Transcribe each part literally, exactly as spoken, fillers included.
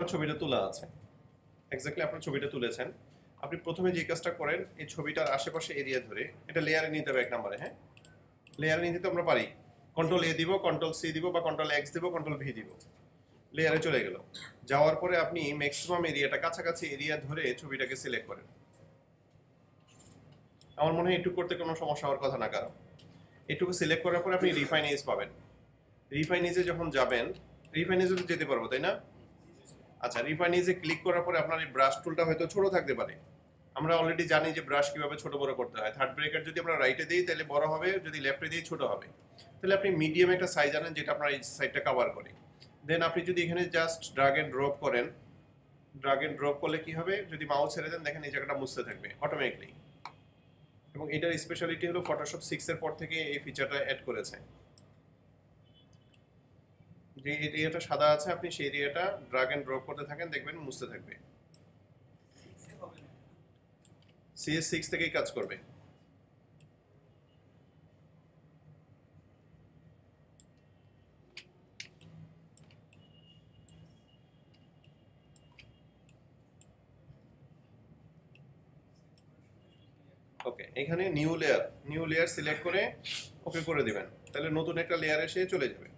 ছবিটা তোলা আছে, এক্স্যাক্টলি আপনার ছবিটা তুলেছেন। আপনি প্রথমে যে কাজটা করেন, এই ছবিটার আশেপাশে এরিয়া ধরে এটা লেয়ারে নিতে হবে এক নম্বরে। হ্যাঁ, লেয়ারে নিতে তো আমরা পারি, কন্ট্রোল এ দিব, কন্ট্রোল সি দিব, বা কন্ট্রোল এক্স দিব, কন্ট্রোল ভি দিব, লেয়ারে চলে গেল। যাওয়ার পরে আপনি ম্যাক্সিমাম এরিয়াটা, কাছাকাছি এরিয়া ধরে ছবিটাকে সিলেক্ট করেন। আমার মনে হয় এটুকু করতে কোনো সমস্যা হওয়ার কথা না কারণ। এটুকু সিলেক্ট করার পরে আপনি রিফাইন এজ পাবেন। রিফাইন এজে যখন যাবেন, রিফাইন এজে তো যেতে পারবো, তাই না? আচ্ছা, রিফাইন এজে ক্লিক করার পরে আপনার এই ব্রাশ টুলটা হয়তো ছোট থাকতে পারে। আমরা অলরেডি জানি যে ব্রাশ কিভাবে ছোট বড় করতে হয়। থার্ড ব্রেকার যদি আমরা রাইটে দিই তাহলে বড় হবে, যদি লেফটে দিই ছোট হবে। তাহলে আপনি মিডিয়াম একটা সাইজ আনেন যেটা আপনার এই সাইডটা কভার করে। দেন আপনি যদি এখানে জাস্ট ড্রাগ এন্ড ড্রপ করেন, ড্রাগ এন্ড ড্রপ করলে কি হবে, যদি মাউস ছেড়ে দেন দেখেন এই জায়গাটা মুছতে থাকবে অটোমেটিকলি। এবং এটার স্পেশালিটি হলো ফটোশপ সিক্স এর পর থেকে এই ফিচারটা অ্যাড করেছে। যে এরিয়াটা সাদা আছে আপনি সেই এরিয়াটা ড্রাগ এন্ড ড্রপ করতে থাকেন, দেখবেন মুছতে থাকবে। সিএস সিক্স থেকেই কাজ করবে। ওকে, এখানে new layer, new layer select করে ওকে করে দিবেন, তাহলে নতুন একটা লেয়ার এসে চলে যাবে।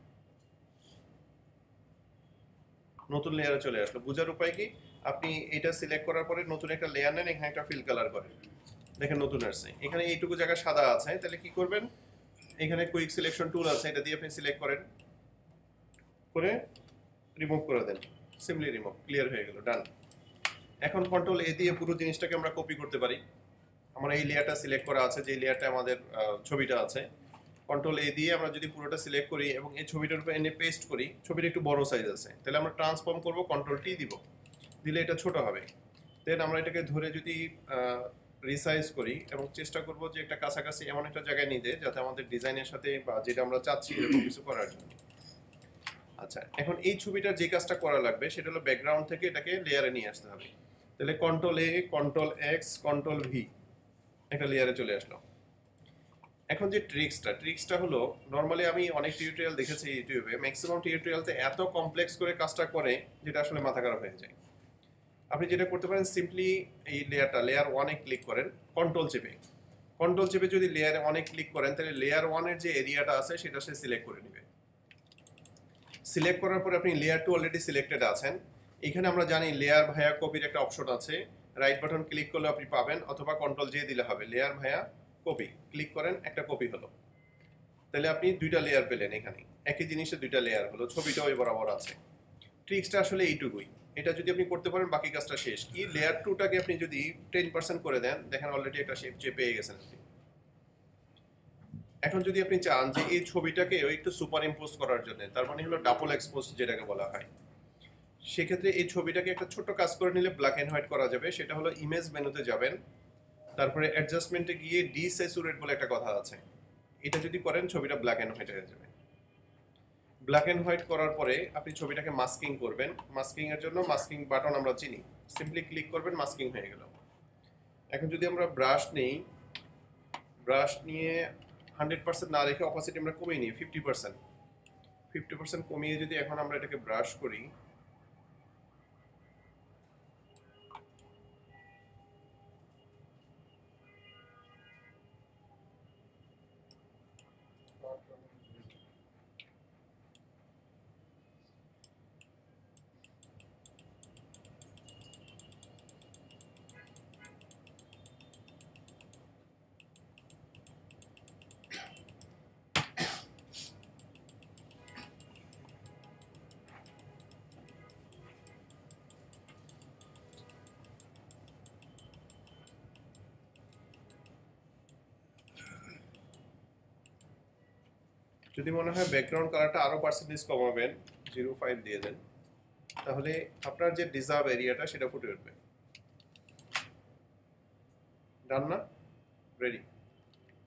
নতুন লেয়ারে চলে আসলো। বোঝার উপায় কি, আপনি এটা সিলেক্ট করার পরে নতুন একটা লেয়ার নেন, এখানে একটা ফিল কালার করেন, দেখেন নতুন আসছে। এখানে এইটুকু জায়গা সাদা আছে, তাহলে কি করবেন, এখানে কুইক সিলেকশন টুল আছে, এটা দিয়ে আপনি সিলেক্ট করেন, করে রিমুভ করে দেন, সিম্পলি রিমুভ, ক্লিয়ার হয়ে গেল, ডান। এখন কন্ট্রোল এ দিয়ে পুরো জিনিসটাকে আমরা কপি করতে পারি। আমরা এই লেয়ারটা সিলেক্ট করা আছে, যে লেয়ারটা আমাদের ছবিটা আছে, কন্ট্রোল এ দিয়ে আমরা যদি পুরোটা সিলেক্ট করি এবং এই ছবিটার উপর এনে পেস্ট করি, ছবিটা একটু বড় সাইজ আছে, তাহলে আমরা ট্রান্সফর্ম করব, কন্ট্রোল টি দিব, দিলে এটা ছোট হবে। দেন আমরা এটাকে ধরে যদি রিসাইজ করি এবং চেষ্টা করব যে একটা কাছাকাছি এমন একটা জায়গায় নিতে যাতে আমাদের ডিজাইনের সাথে বা যেটা আমরা চাচ্ছি এরকম কিছু করার জন্য। আচ্ছা, এখন এই ছবিটার যে কাজটা করা লাগবে সেটা হলো ব্যাকগ্রাউন্ড থেকে এটাকে লেয়ারে নিয়ে আসতে হবে। তাহলে control A, control X, control V, একটা লেয়ারে চলে আসলো। এখন যে ট্রিক্সটা ট্রিক্সটা হলো, নর্মালি আমি অনেক টিউটোরিয়াল দেখেছি ইউটিউবে, ম্যাক্সিমাম টিউটোরিয়ালতে এত কমপ্লেক্স করে কাজটা করে যেটা আসলে মাথা খারাপ হয়ে যায়। আপনি যেটা করতে পারেন, সিম্পলি এই লেয়ারটা, লেয়ার ওয়ানে ক্লিক করেন, কন্ট্রোল চেপে, কন্ট্রোল চেপে যদি লেয়ার ওয়ানে ক্লিক করেন তাহলে লেয়ার ওয়ানের যে এরিয়াটা আছে সেটা সে সিলেক্ট করে নেবে। সিলেক্ট করার পরে আপনি লেয়ার টু অলরেডি সিলেক্টেড আছেন, এখানে আমরা জানি লেয়ার ভায়া কপির একটা অপশন আছে, রাইট বাটন ক্লিক করলে আপনি পাবেন, অথবা কন্ট্রোল জে দিলে হবে, লেয়ার ভায়া কপি, ক্লিক করেন, একটা কপি হলো। তাহলে আপনি দুইটা লেয়ার পেলেন, এখানে একই জিনিসের দুইটা লেয়ার হলো, ছবিটাও এই বরাবর আছে। ট্রিক্সটা আসলে এইটুকুই, এটা যদি আপনি করতে পারেন বাকি কাজটা শেষ। কি, লেয়ার টুটাকে আপনি যদি টেন পার্সেন্ট করে দেন, দেখেন অলরেডি একটা শেপ যে পেয়ে গেছেন আপনি। এখন যদি আপনি চান যে এই ছবিটাকে একটু সুপার ইম্পোজ করার জন্য, তার মানে হলো ডাবল এক্সপোজ যেটাকে বলা হয়, সেক্ষেত্রে এই ছবিটাকে একটা ছোট্ট কাজ করে নিলে ব্ল্যাক এন্ড হোয়াইট করা যাবে। সেটা হলো ইমেজ মেনুতে যাবেন, তারপরে অ্যাডজাস্টমেন্টে গিয়ে ডিস্যাচুরেট বলে একটা কথা আছে, এটা যদি করেন ছবিটা ব্ল্যাক এন্ড হোয়াইট হয়ে যাবে। ব্ল্যাক এন্ড হোয়াইট করার পরে আপনি ছবিটাকে মাস্কিং করবেন। মাস্কিং এর জন্য মাস্কিং বাটন আমরা চিনি, সিম্পলি ক্লিক করবেন, মাস্কিং হয়ে গেল। এখন যদি আমরা ব্রাশ নেই, ব্রাশ নিয়ে হান্ড্রেড পার্সেন্ট না রেখে অপাসিটি আমরা কমিয়ে নিই ফিফটি পার্সেন্ট, ফিফটি পার্সেন্ট কমিয়ে যদি এখন আমরা এটাকে ব্রাশ করি, যদি মনে হয় ব্যাকগ্রাউন্ড কালারটা আরো পার্সেন্টেজ কমাবেন, জিরো ফাইভ দিয়ে দেন, তাহলে আপনার যে ডিজার্ভ এরিয়াটা সেটা ফুটে উঠবে। ডান না? রেডি।